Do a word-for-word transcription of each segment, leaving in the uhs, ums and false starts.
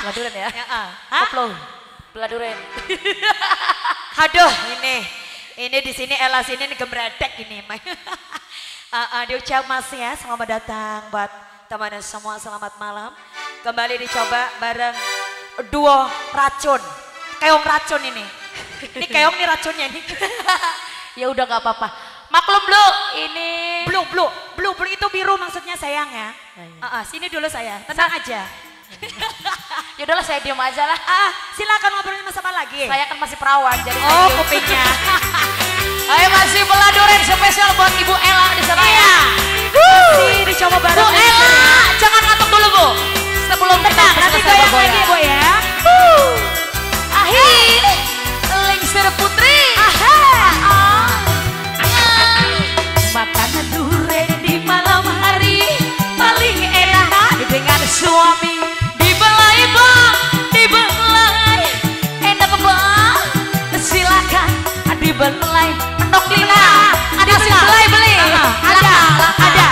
Peladuran ya? Ya, ah. Koplo. Peladuran. Aduh, ini. Ini di sini Ella sini nih gembredek ini. uh, uh, diucap masih ya, selamat datang buat teman-teman semua, selamat malam. Kembali dicoba bareng duo racun. Keong racun ini. Ini keong nih racunnya nih. Ya udah gak apa-apa. Maklum Blue, ini Blue, blue, blue, blue itu biru maksudnya sayang ya. Oh, iya. Uh, uh, sini dulu saya, tenang aja. Ya udahlah saya diam aja lah. Ah, silakan ngobrolin mas apa lagi? Saya kan masih perawan jadi oh saya kupingnya. Ayo masih peladuran spesial buat Ibu Ella di sana ya. Masih dicoba bareng. Bu Ella, jangan ngantuk dulu Bu. Sebelum kita nanti goyang lagi Bu ya. Akhir, Lingser Putri. Aha. Makan durian di malam hari paling enak dengan suami. Dibelai bang, dibelai, enak bang. Silakan dibelai. Mentok Lina, ada si belai beli. Ada, ada.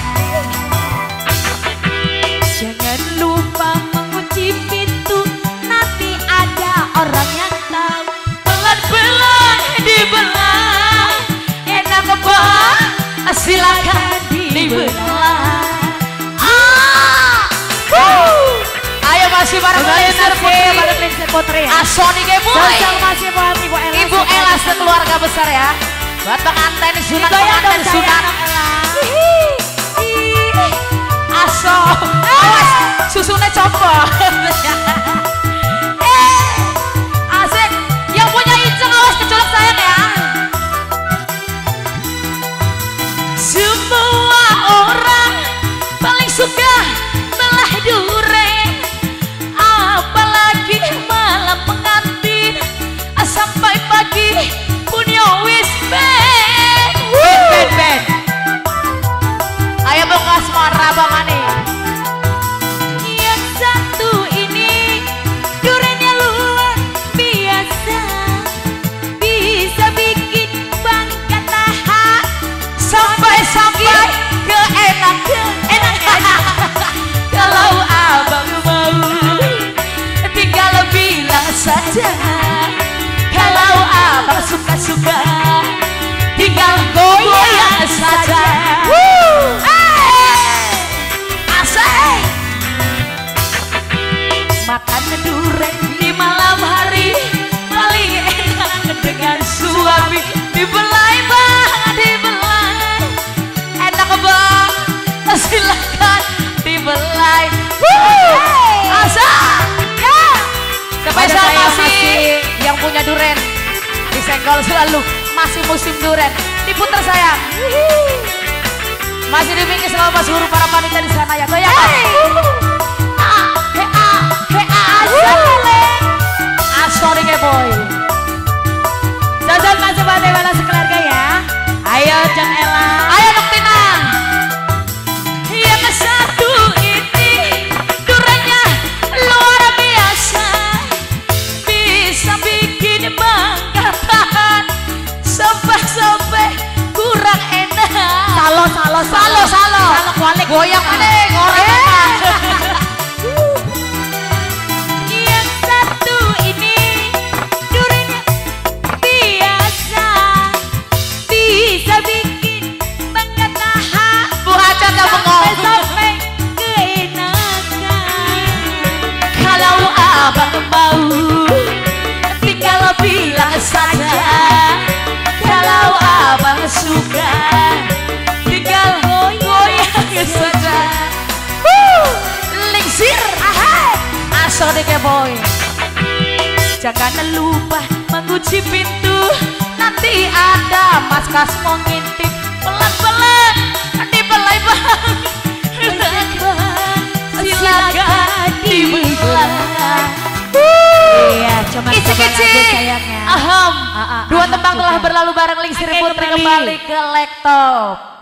Jangan lupa mengunci pintu, nanti ada orang yang tahu. Pelan-pelan dibelai, enak bang. Silakan dibelai. Ayo masih bareng Lingser Putri, bareng Lingser Putri. Asoni ke boy. Sosial masih buat Ibu Ella. Ibu Ella sekeluarga besar ya. Buat pengantin sunat, Goyang dong pengantin sunat. sayang. Aso, awas susunya copot. Eh, asik. Yang punya inceng awas kecolok sayang ya. Semua orang paling suka belah durian, apalagi malam pengantin sampai pagi punya wis band. Band band. Ayo bongkar asmara Bang Ani. Yang satu ini duriannya luar biasa, bisa bikin bangga tahan sampai-sampai keenakan. Enak enak. Kalau abang mau tinggal bilang saja. Kalau abang suka-suka tinggal goyang saja. Asik. Makan durian di malam hari paling enak dengan suami. Dibelai bang, dibelai, enak bang. Silakan dibelai. Asik. Ya. Spesial masih yang punya durian disenggol selalu, masih musim durian diputar sayang. Masih dimingkis sama Mas Guru para panitia di sana ya. Goyang. He a he a asalen. Asori ke boy. Sosial masih buat Ibu Ella sekeluarga ya. Ayo Jeng Ella. Ayo Nuk Tina. Yang satu ini duriannya luar biasa, bisa bikin bangga tahan sampai-sampai kurang enak. Salo salo Salo salo. Salo kualik. Goyang aneh ngorek. Yang satu ini duriannya biasa, bisa bikin bangga tahan Bu Haja gak bengong. sampai keenakan. Kalau abang mau tinggal bilang saja. Kalau abang suka tinggal goyang saja. Lingsir, asal deh boy. Jangan lupa mengunci pintu, nanti ada Mas Kas mau ngintip. Pelan-pelan dibelai bang. Silakan dibelai. Iya, cuma Ici coba Ici. lagu sayangnya. Aham. Ah, ah, Dua aham tembang juga. telah berlalu bareng Lingser Oke, Putri kembali. kembali ke laptop.